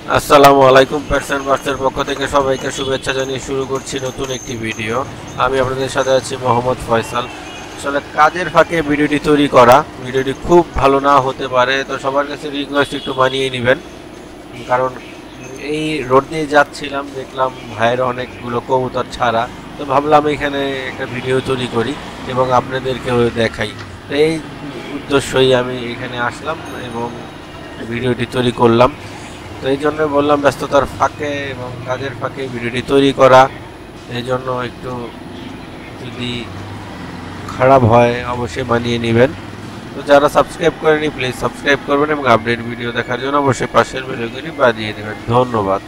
আসসালামু আলাইকুম। পার্সন বার্সের পক্ষ থেকে সবাইকে শুভেচ্ছা জানিয়ে শুরু করছি নতুন একটি ভিডিও। আমি আপনাদের সাথে আছি মোহাম্মদ ফয়সাল। আসলে কাজের ফাঁকে ভিডিওটি তৈরি করা, ভিডিওটি খুব ভালো না হতে পারে, তো সবার কাছে রিকোয়েস্ট একটু মানিয়ে নেবেন। কারণ এই রোড দিয়ে যাচ্ছিলাম, দেখলাম ভাইয়ের অনেকগুলো কবুতর ছাড়া, তো ভাবলাম এখানে একটা ভিডিও তৈরি করি এবং আপনাদেরকেও দেখাই। তো এই উদ্দেশ্যই আমি এখানে আসলাম এবং ভিডিওটি তৈরি করলাম। তো এই জন্য বললাম ব্যস্ততার ফাঁকে এবং কাজের ফাঁকে ভিডিওটি তৈরি করা। এই জন্য একটু যদি খারাপ হয় অবশ্যই মানিয়ে নেবেন। তো যারা সাবস্ক্রাইব করেনি প্লিজ সাবস্ক্রাইব করবেন এবং আপডেট ভিডিও দেখার জন্য অবশ্যই পাশের বেল আইকনটি বাজিয়ে দেবেন। ধন্যবাদ।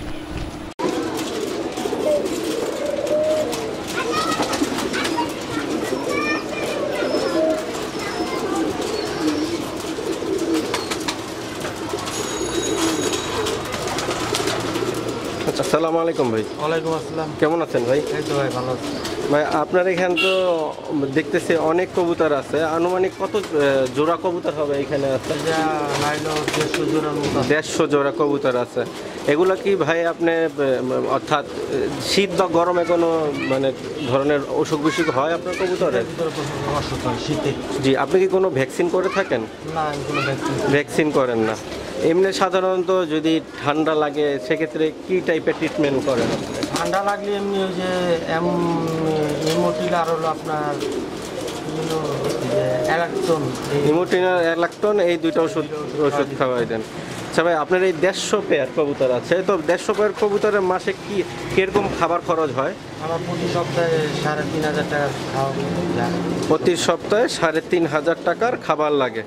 আচ্ছা, আসসালামু আলাইকুম ভাই। ওয়ালাইকুম আসসালাম। কেমন আছেন ভাই? এই তো ভাই ভালো আছি। ভাই আপনার এখানে তো দেখতেছি অনেক কবুতর আছে, আনুমানিক কত জোড়া কবুতর হবে এখানে আছে? এটা নাইলো 150 জোড়ার মতো আছে। 150 জোড়া কবুতর আছে। এগুলো কি ভাই আপনি অর্থাৎ শীত বা গরমে কোনো মানে ধরনের অসুখ বিসুখ হয় আপনার কবুতরের? ভিতরে প্রচুর অসুখ হয় শীতে। জি, আপনি কি কোনো ভ্যাকসিন করে থাকেন? না, আমি কোনো ভ্যাকসিন ভ্যাকসিন করেন না। এমনি সাধারণত যদি ঠান্ডা লাগে সেক্ষেত্রে কি টাইপের ট্রিটমেন্ট করেন আপনি? ঠান্ডা লাগলে এমনি ওই যে ইমোটিল আর হলো আপনার অ্যালাক্টন। ইমোটিনার অ্যালাক্টন, এই দুইটা ওষুধ খাওয়াই দেন। আচ্ছা ভাই, আপনার এই 150 পেয়ার কবুতর আছে, তো 150 পেয়ার কবুতরের মাসে কিরকম খাবার খরচ হয়? আমার প্রতি সপ্তাহে 3,500 টাকা খাওয়া যায়। প্রতি সপ্তাহে 3,500 টাকার খাবার লাগে।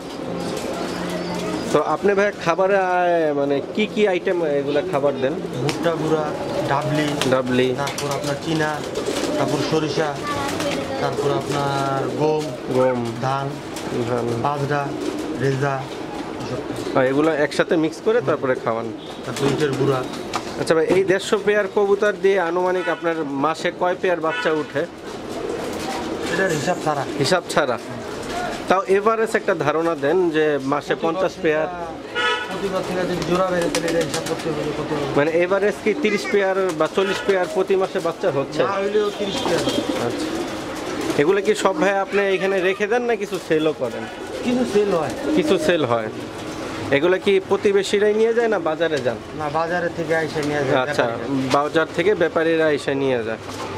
তো আপনি ভাই খাবারে মানে কি কি আইটেম এগুলা খাবার দেন? ভুট্টা গুঁড়া, ডাবলি, তারপর আপনার চিনা, তারপর সরিষা, তারপর আপনার গম, ধান, বাজরা, রেজা, এগুলো একসাথে মিক্স করে তারপরে খাওয়ান। তারপর ইটের গুঁড়া। আচ্ছা ভাই, এই 150 পেয়ার কবুতর দিয়ে আনুমানিক আপনার মাসে কয় পেয়ার বাচ্চা উঠে? এটার হিসাব ছাড়া তাও এভারেজ একটা ধারণা দেন যে মাসে 50 পেয়ার প্রতিবার থেকে যদি জোড়া বেড়ে তাহলে এটা হিসাব করতে হবে কত, মানে এভারেজ কি 30 পেয়ার বা 40 পেয়ার প্রতি মাসে বাচ্চা হচ্ছে? না হইলেও 30 পেয়ার। আচ্ছা, এগুলো কি সব ভাই আপনি এখানে রেখে দেন না কিছু সেলও করেন? কিন্তু সেল হয়। কিছু সেল হয়। এগুলো কি প্রতিবেশীরাই নিয়ে যায় না বাজারে যান? না, বাজারে থেকে এসে নিয়ে যায়। আচ্ছা, বাজার থেকে ব্যাপারীরা এসে নিয়ে যায়।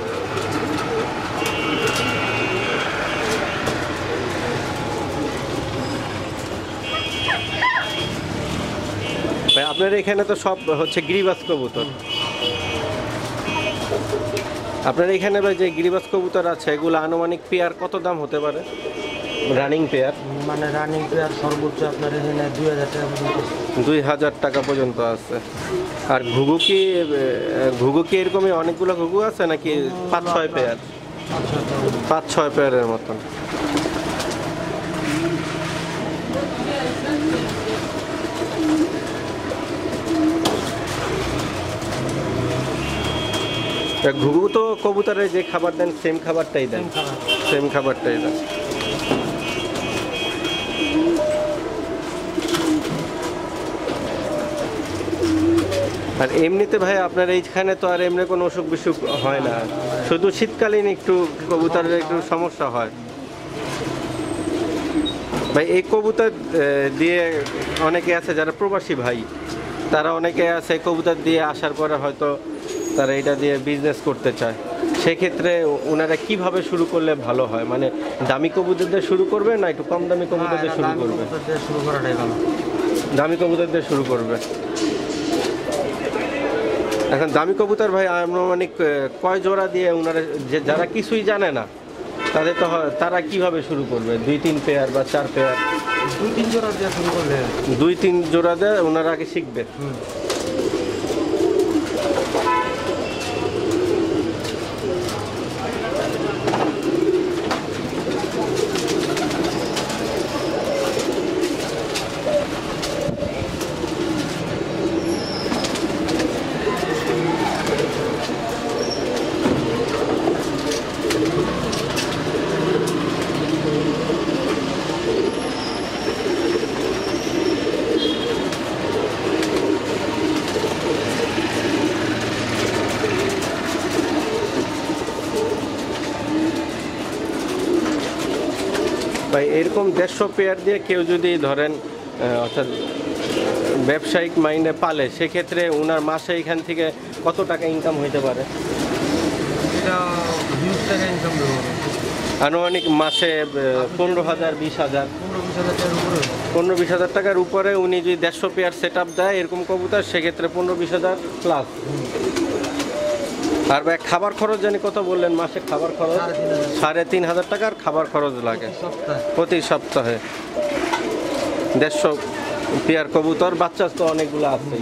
ভাই আপনার এখানে তো সব হচ্ছে গিরিবাজ কবুতর। আপনার এখানে ভাই যে গিরিবাজ কবুতর আছে এগুলো আনুমানিক পেয়ার কত দাম হতে পারে? রানিং পেয়ার মানে রানিং পেয়ার সর্বোচ্চ আপনার এখানে 2,000 টাকা পর্যন্ত। 2,000 টাকা পর্যন্ত আছে। আর ঘুঘু কি এরকমই অনেকগুলো ঘুঘু আছে নাকি 5-6 পেয়ার? 5-6 পেয়ারের মতন। ঘুঘু তো কবুতরে যে খাবার দেন সেম খাবারটাই দেন? সেম খাবারটাই দেন। আর এমনিতে ভাই আপনার এইখানে তো আর এমনি কোনো অসুখ বিসুখ হয় না, শুধু শীতকালীন একটু কবুতরের একটু সমস্যা হয়। ভাই এই কবুতর দিয়ে অনেকে আছে যারা প্রবাসী ভাই, তারা অনেকে আছে কবুতর দিয়ে আসার পরে হয়তো তারা এটা দিয়ে বিজনেস করতে চায়। সেক্ষেত্রে ওনারা কিভাবে শুরু করলে ভালো হয়? মানে দামি কবুতর দিয়ে শুরু করবে না একটু কম দামি কবুতর দিয়ে শুরু করবে? শুরু করাটাই ভালো। দামি কবুতর দিয়ে শুরু করবে। এখন দামি কবুতর ভাই আনুমানিক কয় জোড়া দিয়ে ওনারা যারা কিছুই জানে না তাদের তো তারা কিভাবে শুরু করবে? 2-3 পেয়ার বা 4 পেয়ার? 2-3 জোড়া দিয়ে শুরু করলে 2-3 জোড়া দিয়ে ওনারা আগে শিখবে। ভাই এরকম 150 পেয়ার দিয়ে কেউ যদি ধরেন অর্থাৎ ব্যবসায়িক মাইন্ডে পালে, সেক্ষেত্রে ওনার মাসে এখান থেকে কত টাকা ইনকাম হইতে পারে? এটা হিউজ টাকা ইনকাম দেবো, আনুমানিক মাসে 15,000 20,000 15-20 হাজার টাকার উপরে। 15-20 হাজার টাকার উপরে উনি যদি 150 পেয়ার সেট আপ দেয় এরকম কবুতর, সেক্ষেত্রে 15-20 হাজার প্লাস। আর ভাই খাবার খরচ জানি কত বললেন? মাসে খাবার খরচ 3,500 টাকার খাবার খরচ লাগে সপ্তাহে। প্রতি সপ্তাহে। 150 পেয়ার কবুতর, বাচ্চা তো অনেকগুলো আছে।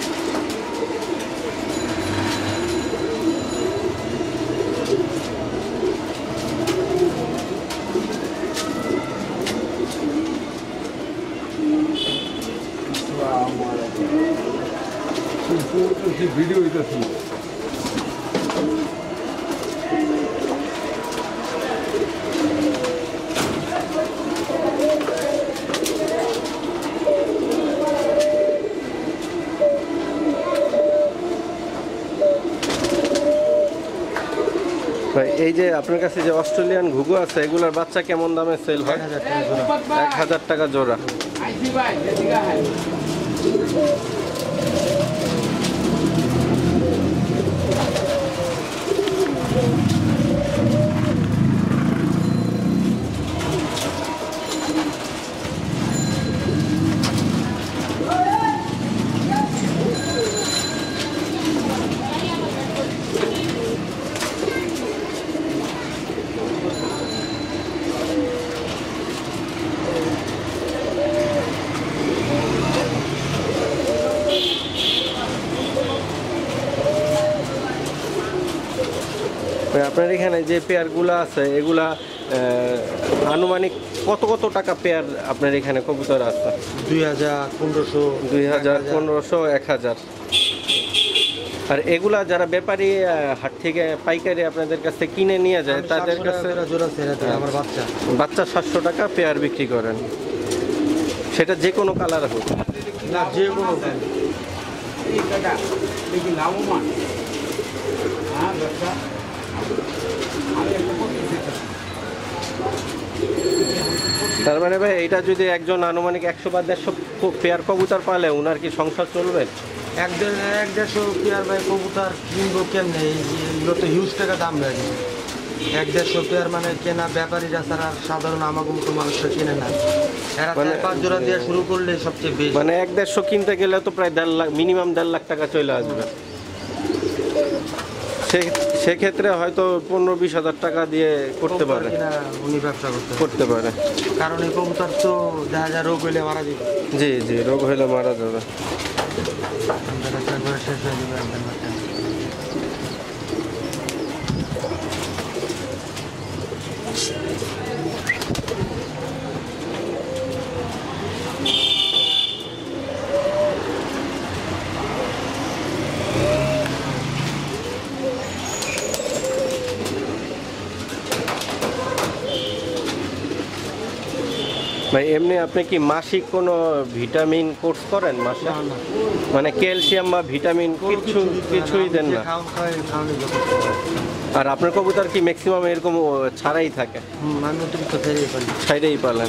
ভিডিও হইতেছি। ভাই এই যে আপনার কাছে যে অস্ট্রেলিয়ান ঘুঘু আছে, এগুলার বাচ্চা কেমন দামে সেল হয়? 1,000 টাকা জোড়া। 1,000 টাকা জোড়া। আপনার এখানে যে পেয়ারগুলো আছে এগুলা আনুমানিক কত টাকা পেয়ার আপনার এখানে কবুতর আছে? 2,000, 1,500, 2,000, 1,500, 1,000। আর এগুলা যারা ব্যাপারী হাট থেকে পাইকারি আপনাদের কাছে কিনে নিয়ে যায়, তাদের কাছে জোড়া ছেড়ে দেয় আমার বাচ্চা। বাচ্চা 700 টাকা পেয়ার বিক্রি করেন, সেটা যে কোনো কালার হোক। না, যে কোনো তার মানে ভাই এটা যদি একজন আনুমানিক 100 বা 150 পেয়ার কবুতর পালে, ওনার কি সংসার চলবে? 1-1.5 পেয়ার ভাই কবুতর কিনবো কেমনে? এগুলো তো হিউজ টাকা দাম লাগে। 1-150 পেয়ার মানে কেনা ব্যাপারীরা ছাড়া সাধারণ আমাকে মতো মানুষরা কেনে না। এরা 4-5 জোড়া দিয়ে শুরু করলে সবচেয়ে বেশি। মানে 1-150 কিনতে গেলে তো প্রায় 1.5 লাখ, মিনিমাম 1.5 লাখ টাকা চলে আসবে। সেক্ষেত্রে হয়তো 15-20 হাজার টাকা দিয়ে করতে পারে, উনি ব্যবসা করতে পারে। কারণ এই কবুতর তো দেখা যায় রোগ হইলে মারা যাবে। জি, রোগ হইলে মারা যাবে। শেষ হয়ে যাবে একদম বাচ্চা। ভাই এমনি আপনি কি মাসিক কোনো ভিটামিন কোর্স করেন মাসে? মানে ক্যালসিয়াম বা ভিটামিন কিছুই দেন না? আর আপনার কবুতর কি ম্যাক্সিমাম এরকম ছাড়াই থাকে? আমি অতিরিক্ত ছাইড়েই পালেন।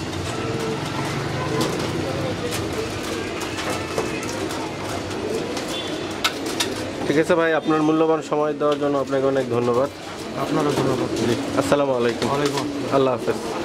ঠিক আছে ভাই, আপনার মূল্যবান সময় দেওয়ার জন্য আপনাকে অনেক ধন্যবাদ। আপনারও ধন্যবাদ। আসসালামু আলাইকুম। ওয়ালাইকুম আসসালাম। আল্লাহ হাফেজ।